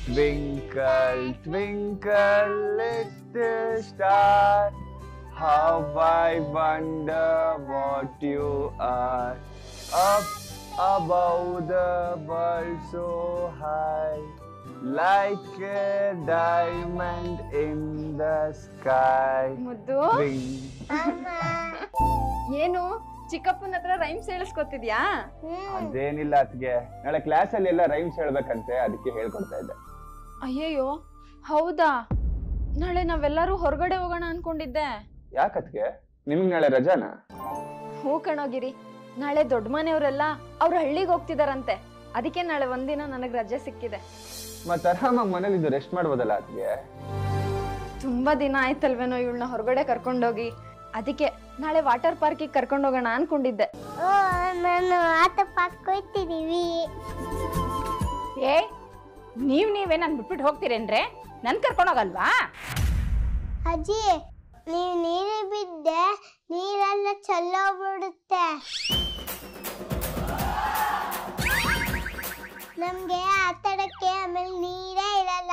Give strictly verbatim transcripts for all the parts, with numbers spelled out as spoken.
Twinkle, twinkle, little star, how I wonder what you are. Up above the world so high, like a diamond in the sky. ಮುದ್ದು ಏನು ಚಿಕ್ಕಪ್ಪನ ಹತ್ರ rhymes ಹೇಳಿಸ್ಕೊತಿದ್ಯಾ? ಅದೇನಿಲ್ಲ ಅತ್ಗೆ, ನಾಳೆ class ಅಲ್ಲಿ ಎಲ್ಲ rhymes ಹೇಳ್ಬೇಕಂತೆ, ಅದಕ್ಕೆ ಹೇಳ್ಕೊಡ್ತಾ ಇದ್ದೆ. ಅಯ್ಯಯ್ಯೋ ಹೌದಾ? ನಾಳೆ ನಾವೆಲ್ಲರೂ ಹೊರಗಡೆ ಹೋಗೋಣ ಅನ್ಕೊಂಡಿದ್ದೆ. ಯಾಕತ್ಗೆ, ನಿಮ್ಗೆ ನಾಳೆ ರಜಾನಾ? ಹೂ ಕಣೋಗಿರಿ, ನಾಳೆ ದೊಡ್ಡ ಮನೆಯವರೆಲ್ಲ ಅವ್ರ ಹಳ್ಳಿಗೆ ಹೋಗ್ತಿದಾರಂತೆ, ಅದಕ್ಕೆ ನಾಳೆ ಒಂದಿನ ನನಗ್ ರಜೆ ಸಿಕ್ಕಿದೆ. ಮತ್ ಆರಾಮಾಗಿ ಮನೇಲಿದ್ದು ರೆಸ್ಟ್ ಮಾಡ್ಬೋದಲ್ಲ ಅತ್ಗೆ? ತುಂಬಾ ದಿನ ಆಯ್ತಲ್ವೇನೋ ಇವಳನ್ನ ಹೊರಗಡೆ ಕರ್ಕೊಂಡೋಗಿ, ಅದಕ್ಕೆ ನಾಳೆ ವಾಟರ್ ಪಾರ್ಕಿಗೆ ಕರ್ಕೊಂಡು ಹೋಗೋಣ ಅನ್ಕೊಂಡಿದ್ದೆ. ನಾನು ವಾಟರ್ ಪಾರ್ಕ್ ಹೋಗ್ತಿದೀವಿ. ಏ ನೀವ್ ನೀವೇ ನನ್ ಬಿಟ್ಬಿಟ್ಟು ಹೋಗ್ತೀರೇನ್ರೆ? ನನ್ ಕರ್ಕೊಂಡೋಗಲ್ವಾ? ಅಜ್ಜಿ ನೀವ್ ನೀರು ಬಿದ್ದೆ ನೀರೆಲ್ಲ ಚೆಲ್ಲೋಗ್ಬಿಡುತ್ತೆ. ನಮ್ಗೆ ಆಟಡಕ್ಕೆ ಆಮೇಲೆ ನೀರೇ ಇರಲ್ಲ.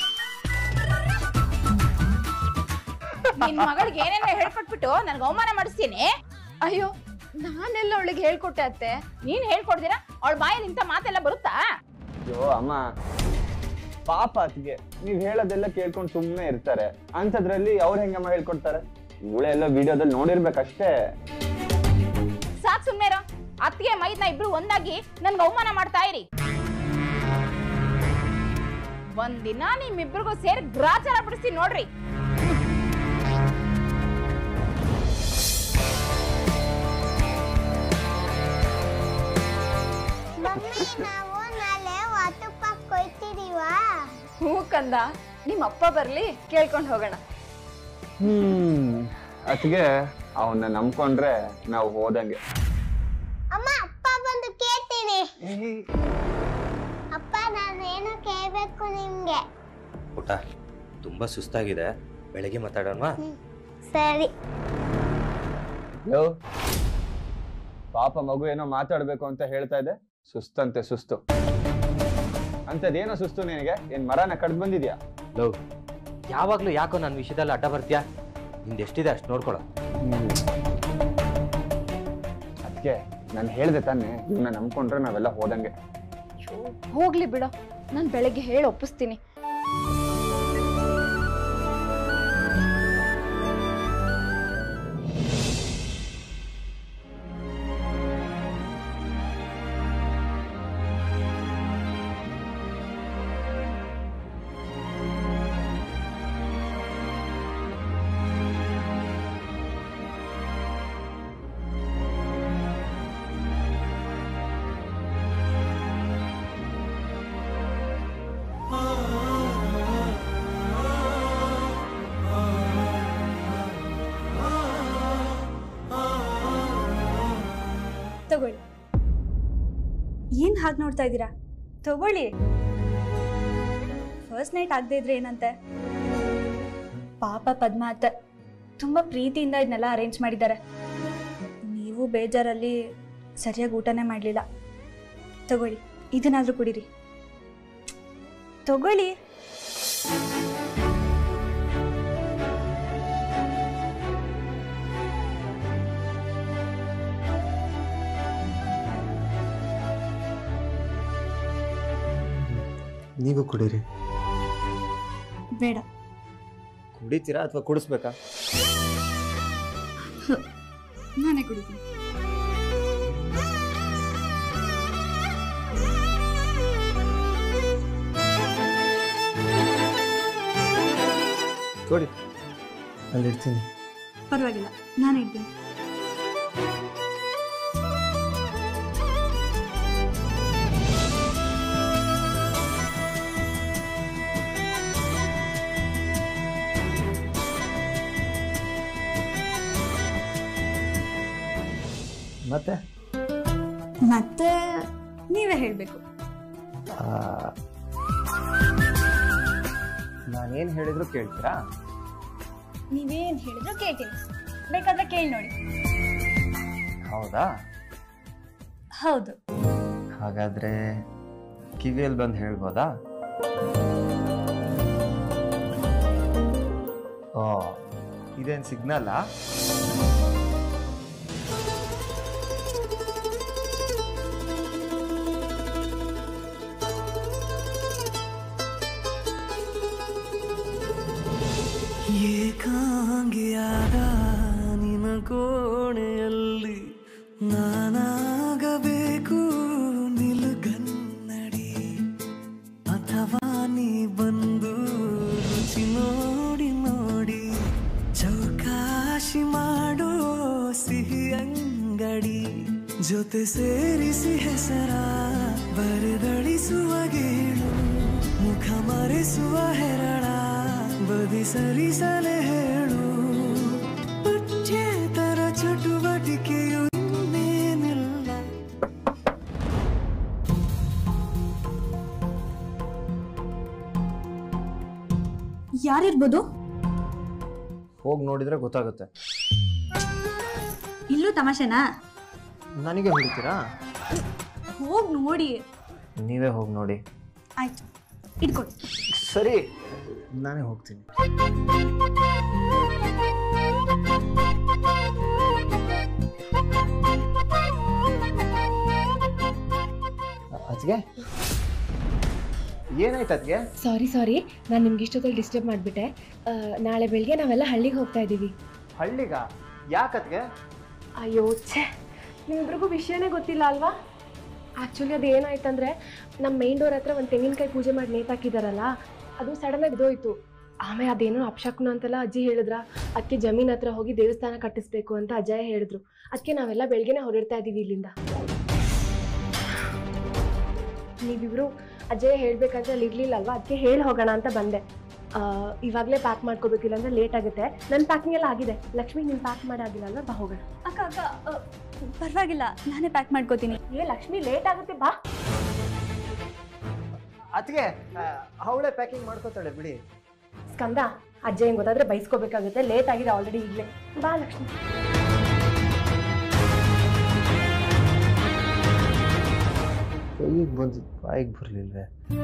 ನಿನ್ ಮಗಳಿಗೆ ಏನೇನೋ ಹೇಳ್ಕೊಟ್ಬಿಟ್ಟು ನನ್ಗೆ ಅವಮಾನ ಮಾಡಿಸ್ತೀನಿ. ಅಯ್ಯೋ ನಾನೆಲ್ಲ ಅವಳಿಗೆ ಹೇಳ್ಕೊಟ್ಟೆ ಅತ್ತೆ. ನೀನ್ ಹೇಳ್ಕೊಡ್ತೀರಾ? ಅವಳ ಬಾಯಲ್ಲಿ ಇಂಥ ಮಾತೆಲ್ಲ ಬರುತ್ತಾ? ಅಯ್ಯೋ ಅಮ್ಮ ಪಾಪ ಅತ್ಗೆ, ನೀವ್ ಹೇಳೋದೆಲ್ಲ ಕೇಳ್ಕೊಂಡು ಸುಮ್ಮನೆ ಇರ್ತಾರೆ, ಅಂತದ್ರಲ್ಲಿ ಅವ್ರು ಹೆಂಗಮ್ಮ ಹೇಳ್ಕೊಡ್ತಾರೆ? ಇವಳೆಲ್ಲ ವಿಡಿಯೋದಲ್ಲಿ ನೋಡಿರ್ಬೇಕಷ್ಟೇ. ಸಾಕ್ ಸುಮ್ನೆ ಇರೋ. ಅತ್ತಿಗೆ ಮೈದ್ನ ಇಬ್ರು ಒಂದಾಗಿ ನನ್ಗೆ ಅವಮಾನ ಮಾಡ್ತಾ ಇರಿ. ಒಂದಿನ ನಿಮ್ಮಿಬ್ರಿಗೂ ಸೇರಿ ಗ್ರಾಚಾರ ಬಿಡಿಸಿ ನೋಡ್ರಿ. ಮಮ್ಮಿ ನಾವು ನಾಳೆ ವಾಟರ್ ಪಾರ್ಕ್ ಹೋಗ್ತಿದೀವಾ? ಹೂ ಕಂದ, ನಿಮ್ಮ ಅಪ್ಪ ಬರ್ಲಿ ಕೇಳ್ಕೊಂಡು ಹೋಗೋಣ. ಹ್ಮ್ ಅತ್ಗೆ, ಅವನ್ನ ನಂಬ್ಕೊಂಡ್ರೆ ನಾವು ಹೋದಂಗೆ. ಅಮ್ಮ ಅಪ್ಪ ಬಂದು ಕೇಳ್ತೀನಿ. ಅಪ್ಪ ನಾನು ಏನೋ ಕೇಳ್ಬೇಕು ನಿಮ್ಗೆ. ಪುಟ್ಟ ತುಂಬಾ ಸುಸ್ತಾಗಿದೆ, ಬೆಳಗ್ಗೆ ಮಾತಾಡೋಣವಾ? ಸರಿ. ಯೋ ಪಾಪ ಮಗು ಏನೋ ಮಾತಾಡ್ಬೇಕು ಅಂತ ಹೇಳ್ತಾ ಇದೆ, ಸುಸ್ತಂತೆ ಸುಸ್ತು. ಅಂತದೇನೋ ಸುಸ್ತು ನಿನಗೆ? ಏನ್ ಮರನ ಕಡ್ದು ಬಂದಿದ್ಯಾ? ಲವ್ ಯಾವಾಗ್ಲೂ ಯಾಕೋ ನನ್ನ ವಿಷಯದಲ್ಲಿ ಅಡ್ಡ ಬರ್ತೀಯಾ? ನಿಂದ ಎಷ್ಟಿದೆ ಅಷ್ಟು ನೋಡ್ಕೊಳ. ಅದಕ್ಕೆ ನಾನು ಹೇಳ್ದೆ ತಾನೆ, ಇವನ್ನ ನಂಬ್ಕೊಂಡ್ರೆ ನಾವೆಲ್ಲ ಹೋದಂಗೆ. ಹೋಗ್ಲಿ ಬಿಡೋ, ನಾನು ಬೆಳಗ್ಗೆ ಹೇಳಿ ಒಪ್ಪಿಸ್ತೀನಿ. ತಗೊಳ್ಳಿ. ಏನ್ ಹಾಗೆ ನೋಡ್ತಾ ಇದ್ದೀರಾ? ತಗೊಳ್ಳಿ. ಫಸ್ಟ್ ನೈಟ್ ಆಗದೆ ಇದ್ರೆ ಏನಂತೆ? ಪಾಪ ಪದ್ಮ ಅತ್ತೆ ತುಂಬಾ ಪ್ರೀತಿಯಿಂದ ಇದನ್ನೆಲ್ಲ ಅರೇಂಜ್ ಮಾಡಿದ್ದಾರೆ. ನೀವು ಬೇಜಾರಲ್ಲಿ ಸರಿಯಾಗಿ ಊಟನೇ ಮಾಡಲಿಲ್ಲ. ತಗೊಳ್ಳಿ, ಇದನ್ನಾದ್ರೂ ಕುಡೀರಿ. ತಗೊಳ್ಳಿ. ನೀವು ಕುಡೀರಿ. ಬೇಡ. ಕುಡಿತೀರಾ ಅಥವಾ ಕುಡಿಸ್ಬೇಕಾ? ನಾನೇ ಕುಡಿತೀನಿ. ಕೊಡಿ, ಅಲ್ಲಿ ಇಡ್ತೀನಿ. ಪರವಾಗಿಲ್ಲ, ನಾನು ಇಡ್ತೀನಿ. ಮತ್ತೆ ಮತ್ತೆ ನೀವೇ ಹೇಳಬೇಕು. ನಾನೇನು ಹೇಳಿದ್ರು ಕೇಳ್ತೀರಾ? ನೀವೇನು ಹೇಳಿದ್ರು ಕೇಳ್ತೀನಿ. ಬೇಕಾದ್ರೆ ಕೇಳಿ ನೋಡಿ. ಹೌದಾ? ಹೌದು. ಹಾಗಾದ್ರೆ ಕಿವಿಯಲ್ಲಿ ಬಂದು ಹೇಳ್ಬೋದಾ? ಓ ಇದೇನು ಸಿಗ್ನಲ್ಲಾ? ಏಕಾಂಗಿಯಾದ ನಿನ ಕೋಣೆಯಲ್ಲಿ ನಾನಾಗಬೇಕು ನಿಲುಗನ್ನಡಿ, ಅಥವಾ ನೀ ಬಂದು ರುಚಿ ನೋಡಿ ನೋಡಿ ಚೌಕಾಶಿ ಮಾಡೋ ಸಿಹಿ ಅಂಗಡಿ, ಜೊತೆ ಸೇರಿಸಿ ಹೆಸರ ಬರೆದಳಿಸುವ ಗೇಳು, ಮುಖ ಮರೆಸುವ ಹೆರಳ ಬದಿ ಸರಿಸಲೆ ಹೇಳು, ಪಠ್ಯೇತರ ಚಟುವಟಿಕೆಯು ಇನ್ನೇನಿಲ್ಲ. ಯಾರಿರ್ಬೋದು? ಹೋಗಿ ನೋಡಿದ್ರೆ ಗೊತ್ತಾಗುತ್ತೆ. ಇಲ್ಲೂ ತಮಾಷೆನಾ? ನನಗೆ ಹೊಡಿತೀರಾ? ಹೋಗಿ ನೋಡಿ. ನೀವೇ ಹೋಗಿ ನೋಡಿ. ಆಯ್ತು, ಇಟ್ಕೊಡಿ. ಸರಿ, ನಾನೇ ಹೋಗ್ತೀನಿ. ಅದ್ಗೆ ಏನಾಯ್ತು ಅದ್ಗೆ? ಸಾರಿ ಸಾರಿ ನಾನು ನಿಮ್ಗೆ ಇಷ್ಟೊತ್ತಲ್ಲಿ ಡಿಸ್ಟರ್ಬ್ ಮಾಡಿಬಿಟ್ಟೆ. ನಾಳೆ ಬೆಳಗ್ಗೆ ನಾವೆಲ್ಲ ಹಳ್ಳಿಗೆ ಹೋಗ್ತಾ ಇದ್ದೀವಿ. ಹಳ್ಳಿಗ? ಯಾಕತ್ಗೆ? ಅಯ್ಯೋ ಛೇ, ನಿಮ್ಮಿಬ್ರಿಗೂ ವಿಷಯನೇ ಗೊತ್ತಿಲ್ಲ ಅಲ್ವಾ? ಆ್ಯಕ್ಚುಲಿ ಅದು ಏನಾಯ್ತಂದರೆ ನಮ್ಮ ಮೈನ್ ಡೋರ್ ಹತ್ರ ಒಂದು ತೆಂಗಿನಕಾಯಿ ಪೂಜೆ ಮಾಡಿ ನೇತಾಕಿದಾರಲ್ಲ, ಅದು ಸಡನ್ನಾಗಿ ಬಿದ್ದೋಯ್ತು. ಆಮೇಲೆ ಅದೇನೋ ಅಪಶಕುನ ಅಂತೆಲ್ಲ ಅಜ್ಜಿ ಹೇಳಿದ್ರ. ಅದಕ್ಕೆ ಜಮೀನ್ ಹತ್ರ ಹೋಗಿ ದೇವಸ್ಥಾನ ಕಟ್ಟಿಸ್ಬೇಕು ಅಂತ ಅಜ್ಜಯ್ಯ ಹೇಳಿದ್ರು. ಅದಕ್ಕೆ ನಾವೆಲ್ಲ ಬೆಳಗ್ಗೆನೇ ಹೊರಡ್ತಾ ಇದ್ದೀವಿ ಇಲ್ಲಿಂದ. ನೀವಿಬ್ರು ಅಜ್ಜಯ್ಯ ಹೇಳ್ಬೇಕಂತ ಅಲ್ಲಿ ಇರ್ಲಿಲ್ಲ ಅಲ್ವಾ, ಅದಕ್ಕೆ ಹೇಳಿ ಹೋಗೋಣ ಅಂತ ಬಂದೆ. ಇವಾಗಲೇ ಪ್ಯಾಕ್ ಮಾಡ್ಕೋಬೇಕಿಲ್ಲ ಅಂದರೆ ಲೇಟ್ ಆಗುತ್ತೆ. ನನ್ನ ಪ್ಯಾಕಿಂಗ್ ಎಲ್ಲ ಆಗಿದೆ. ಲಕ್ಷ್ಮಿ ನೀನು ಪ್ಯಾಕ್ ಮಾಡಾಗಿಲ್ಲ ಅಲ್ವಾ, ಬಾ ಹೋಗೋಣ. ಅಕ್ಕ ಅಕ್ಕ ಪರವಾಗಿಲ್ಲ, ನಾನೇ ಪ್ಯಾಕ್ ಮಾಡ್ಕೋತೀನಿ. ಏ ಲಕ್ಷ್ಮಿ, ಲೇಟ್ ಆಗುತ್ತೆ, ಬಾ. ಅದಕ್ಕೆ ಅವಳೇ ಪ್ಯಾಕಿಂಗ್ ಮಾಡ್ಕೋತಾಳೆ ಬಿಡಿ. ಸ್ಕಂದ, ಅಜ್ಜ ಹೆಂಗೆ ಗೊತ್ತಾದ್ರೆ ಬೈಸ್ಕೋಬೇಕಾಗುತ್ತೆ. ಲೇಟ್ ಆಗಿದೆ ಆಲ್ರೆಡಿ. ಈಗಲೇ ಬಾ ಲಕ್ಷ್ಮಿ. ಕೈಗೆ ಬಂದು ಬಾಯಿಗೆ ಬರಲಿಲ್ವೇ?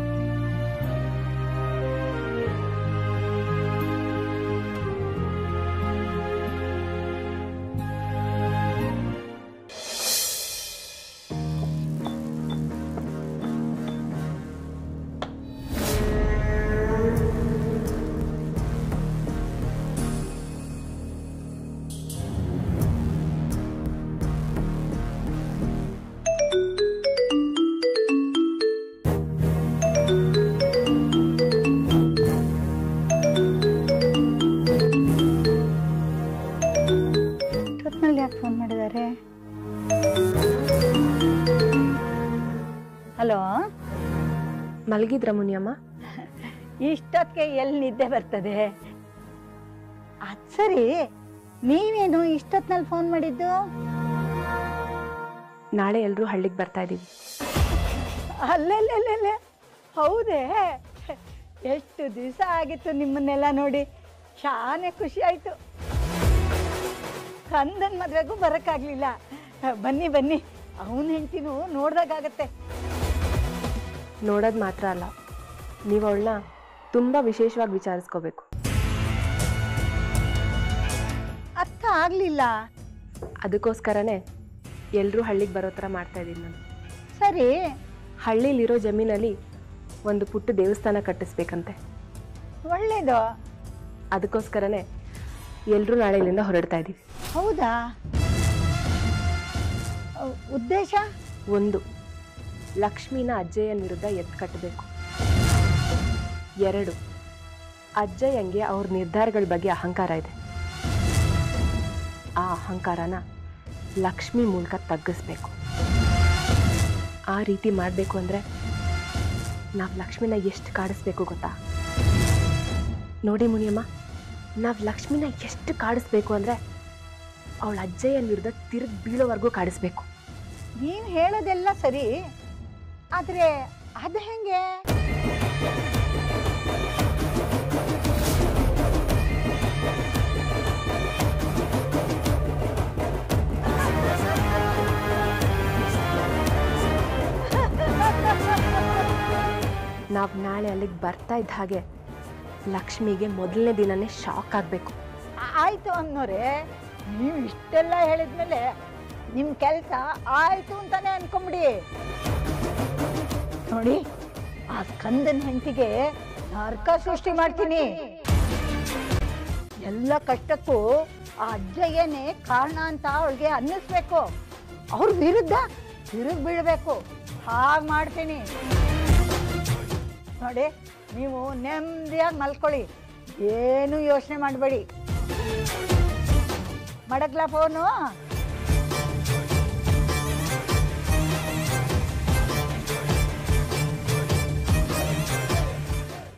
ಯಾಕೆ ಫೋನ್ ಮಾಡಿದ್ದಾರೆ? ಹಲೋ, ಮಲಗಿದ್ರ ಮುನಿಯಮ್ಮ? ಇಷ್ಟೊತ್ತಿಗೆ ಎಲ್ಲಿ ನಿದ್ದೆ ಬರ್ತದೆ? ಅದ್ ಸರಿ, ನೀವೇನು ಇಷ್ಟೊತ್ತಿನಲ್ಲಿ ಫೋನ್ ಮಾಡಿದ್ದು? ನಾಳೆ ಎಲ್ಲರೂ ಹಳ್ಳಿಗೆ ಬರ್ತಾ ಇದ್ದೀವಿ. ಅಲ್ಲೆಲ್ಲೆಲ್ಲೆಲ್ಲೆ, ಹೌದೇ? ಎಷ್ಟು ದಿವಸ ಆಗಿತ್ತು ನಿಮ್ಮನ್ನೆಲ್ಲ ನೋಡಿ. ಶಾನೆ ಖುಷಿ ಆಯ್ತು. ಕಂದನ್ ಮದ್ವೆಗೂ ಬರಕ್ಕಾಗ್ಲಿಲ್ಲ. ಬನ್ನಿ ಬನ್ನಿ, ಅವನ ಹೆಂಡತಿನೂ ನೋಡ್ದಾಗತ್ತೆ. ನೋಡೋದು ಮಾತ್ರ ಅಲ್ಲ, ನೀವು ಅವಳನ್ನ ತುಂಬ ವಿಶೇಷವಾಗಿ ವಿಚಾರಿಸ್ಕೋಬೇಕು. ಅರ್ಥ ಆಗ್ಲಿಲ್ಲ. ಅದಕ್ಕೋಸ್ಕರನೇ ಎಲ್ಲರೂ ಹಳ್ಳಿಗೆ ಬರೋ ಥರ ಮಾಡ್ತಾ ಇದ್ದೀನಿ ನಾನು. ಸರಿ, ಹಳ್ಳಿಲಿರೋ ಜಮೀನಲ್ಲಿ ಒಂದು ಪುಟ್ಟ ದೇವಸ್ಥಾನ ಕಟ್ಟಿಸ್ಬೇಕಂತೆ. ಒಳ್ಳೇದು. ಅದಕ್ಕೋಸ್ಕರನೇ ಎಲ್ಲರೂ ನಾಳೆ ಇಲ್ಲಿಂದ ಹೊರಡ್ತಾ ಇದ್ದೀವಿ. ಹೌದಾ? ಉದ್ದೇಶ ಒಂದು, ಲಕ್ಷ್ಮಿನ ಅಜ್ಜಯ್ಯನ ವಿರುದ್ಧ ಎತ್ತು ಕಟ್ಟಬೇಕು. ಎರಡು, ಅಜ್ಜಯ್ಯಂಗೆ ಅವ್ರ ನಿರ್ಧಾರಗಳ ಬಗ್ಗೆ ಅಹಂಕಾರ ಇದೆ. ಆ ಅಹಂಕಾರನ ಲಕ್ಷ್ಮಿ ಮೂಲಕ ತಗ್ಗಿಸ್ಬೇಕು. ಆ ರೀತಿ ಮಾಡಬೇಕು ಅಂದರೆ ನಾವು ಲಕ್ಷ್ಮಿನ ಎಷ್ಟು ಕಾಡಿಸ್ಬೇಕು ಗೊತ್ತಾ? ನೋಡಿ ಮುನಿಯಮ್ಮ, ನಾವು ಲಕ್ಷ್ಮಿನ ಎಷ್ಟು ಕಾಡಿಸ್ಬೇಕು ಅಂದರೆ ಅವಳ ಅಜ್ಜಯ್ಯನ ವಿರುದ್ಧ ತಿರುಗಿ ಬೀಳೋವರೆಗೂ ಕಾಡಿಸ್ಬೇಕು. ನೀನು ಹೇಳೋದೆಲ್ಲ ಸರಿ, ಆದರೆ ಅದು ಹೆಂಗೆ? ನಾವು ನಾಳೆ ಅಲ್ಲಿಗೆ ಬರ್ತಾ ಇದ್ದ ಹಾಗೆ ಲಕ್ಷ್ಮಿಗೆ ಮೊದಲನೇ ದಿನನೇ ಶಾಕ್ ಆಗಬೇಕು. ಆಯಿತು ಅನ್ನೋರೆ, ನೀವು ಇಷ್ಟೆಲ್ಲ ಹೇಳಿದ್ಮೇಲೆ ನಿಮ್ಮ ಕೆಲಸ ಆಯಿತು ಅಂತಾನೆ ಅನ್ಕೊಂಬಿಡಿ. ನೋಡಿ, ಆ ಸ್ಕಂದನ ಹೆಂಡತಿಗೆ ನರಕ ಸೃಷ್ಟಿ ಮಾಡ್ತೀನಿ. ಎಲ್ಲ ಕಷ್ಟಕ್ಕೂ ಆ ಅಜ್ಜಯ್ಯನೇ ಕಾರಣ ಅಂತ ಅವಳಿಗೆ ಅನ್ನಿಸ್ಬೇಕು. ಅವ್ರ ವಿರುದ್ಧ ತಿರುಗಿ ಬೀಳಬೇಕು. ಹಾಗೆ ಮಾಡ್ತೀನಿ ನೋಡಿ. ನೀವು ನೆಮ್ಮದಿಯಾಗಿ ಮಲ್ಕೊಳ್ಳಿ, ಏನು ಯೋಚನೆ ಮಾಡಬೇಡಿ. ಮಡಗ್ಲಾ ಫೋನು?